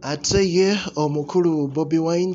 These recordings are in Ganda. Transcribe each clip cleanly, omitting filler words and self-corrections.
ate ye omukulu Bobiwine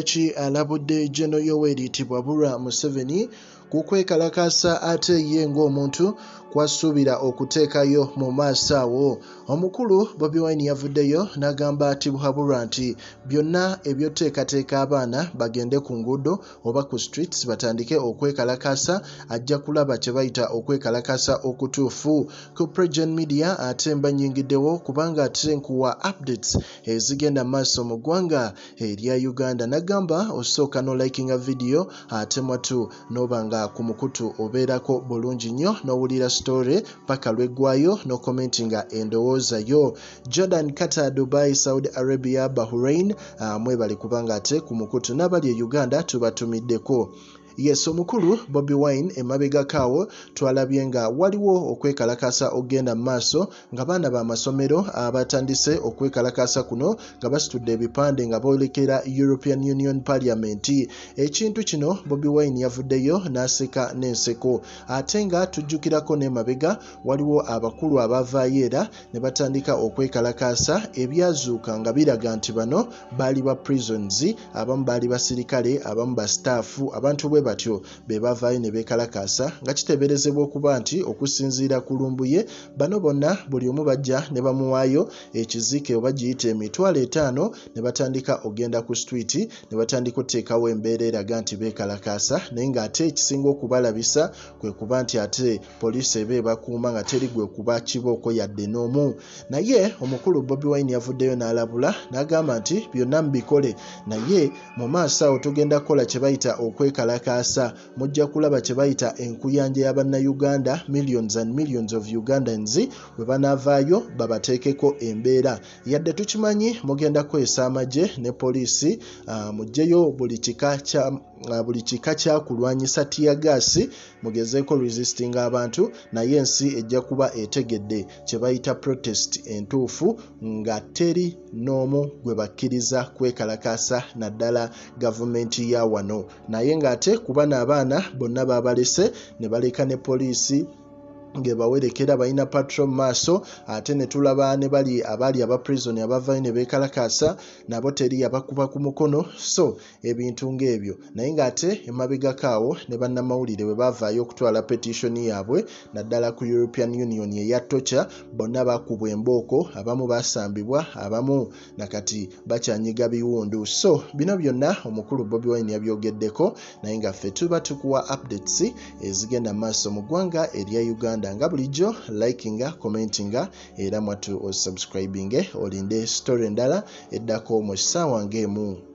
Alagidde Geno Yoweri Tibwabura Museveni kukwekalakasa ate ye ng'omuntu kwasuubira okuteekayo mu maaso awo. Omukulu Bobiwine yavuddeyo n'agamba Tibwabura nti byonna ebyoteekateeka abaana bagende ku nguudo oba ku streets batandike okwekalakasa ajja kulaba kye bayita okwekalakasa okutuufu. Ku Pregen Media ate mbanyingiddewo kubanga ate nkuwa updates ezigenda maaso mu ggwanga erya Uganda. Nagamba osooka no likinga video ate mwatu n'obanga ku mukutu obeerako bulungi nnyo n'owulira story paka lweggwayo no commentinga endowooza yo. Jordan, Qatar, Dubai, Saudi Arabia, Bahrain mwebali kubanga ate ku mukutu n'abali e Uganda tubatumiddeko. Yes, omukulu Bobiwine emabegakaawo twalabye nga waliwo okwekalakasa ogenda maaso nga baana bamasomero abatandise okwekalakasa kuno nga basitudde ebipande nga boolekera European Union Parliament. Ekintu kino Bobiwine yavuddeyo n'aseka n'enseko ate nga tujjukirako n'emabega waliwo abakulu abavaayo era ne batandika okwekalakasa ebyazuuka nga biraga nti bano baali ba prisons, abamu baali basirikale, abamu ba staffu, abantu bwe batyo be bavaayo ne beekalakasa nga kiteeberezebwa okuba nti okusinziira ku lumbuye bano bonna buli omu bajja ne bamuwaayo ekiziike oba giyite $50,000 ne batandika ogenda ku street ne batandika oteekawo embeera eraga nti beekalakasa naye ng'ate ekisinga okubalabisa kwe kuba nti ate poliisi eba ebakuuma nga teri gwe kuba kibooko yadde n'omu. Naye omukulu Bobiwine yavuddeyo n'alabula n'agamba nti byonna mubikole naye mu maaso awo tugenda kukola kye bayita okwekalakasa. Mujja kulaba kye bayita enkuyanja y'Abannayuganda, millions and millions of Ugandans bwe banaavaayo babateekeko embeera. Yadde tukimanyi mugenda kwesa amagye ne poliisi mugyeyo buli kika kyakulwanyisa tiyagaasi mugezeeko resisting abantu naye ensi ejja kuba etegedde kye bayita protest entuufu nga teri n'omu gwe bakkiriza kwekalakasa naddala gavumenti ya wano. Naye ng'ate kuba n'abaana bonna babalese ne baleka ne poliisi ngebawerekera balina patrol maaso ate ne tulaba ne bali abaali aba prison abavaayo ne beekalakasa nabo teri abakuba ku mukono so ebintu ng'ebyo. Naye ng'ate emabegakaawo ne bannamawulire bwe baavaayo okutwala petition yaabwe naddala ku European Union eya tocha bonna bakubwa embooko, abamu basambibwa, abamu nakati bakyanyiga biwundu. So bino byonna omukulu Bobiwine yabyogeddeko naye nga ffe tuba tukuwa updates ezigenda maaso mu ggwanga erya Uganda. Nga bulijjo likinga, commentinga era mwatu osubscribinge olinde story endala eddako mu ssaawa ng'emu.